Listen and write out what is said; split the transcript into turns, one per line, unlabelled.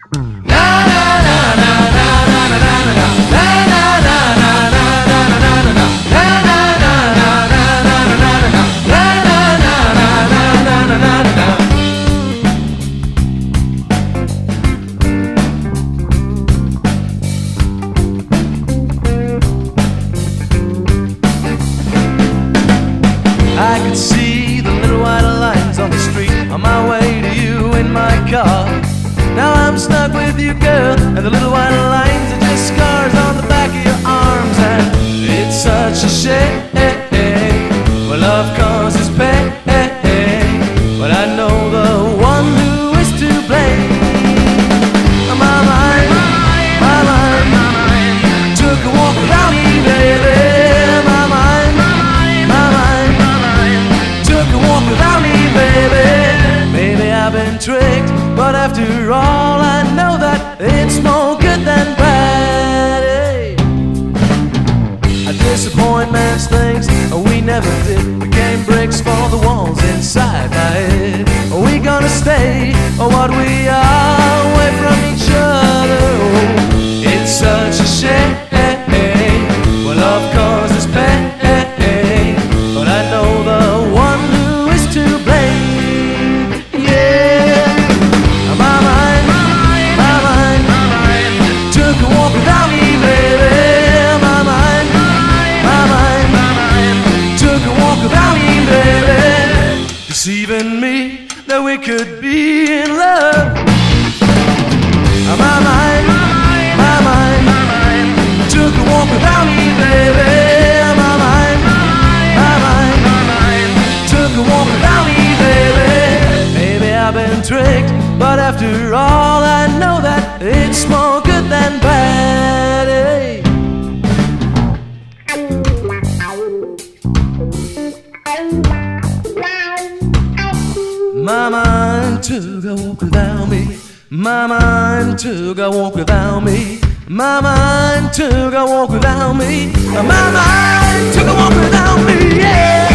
I could see the little white lines on the street on my way to you in my car. Now I'm stuck with you, girl, and the little white lines are just scars on the back of your arms. And it's such a shame, well, love causes pain, but I know the one who is to blame. My mind took a walk without me, baby. Without me, baby. Maybe I've been tricked, but after all I know that it's more good than bad. Hey. Disappointments, things we never did, became bricks for the walls inside my head. Are we gonna stay, or what we are, away from each other? Oh, it's such a shame. Well, love causes pain, but I know the one who is to blame. Yeah, my mind took a walk without me, baby. My mind took a walk without me, baby. Deceiving me that we could be in love. My mind took a walk without me, baby. My mind took a walk without me, baby. Maybe I've been tricked, but after all I know that it's more good than bad. Hey. My mind took a walk without me. My mind took a walk without me. My mind took a walk without me. My mind took a walk without me, yeah.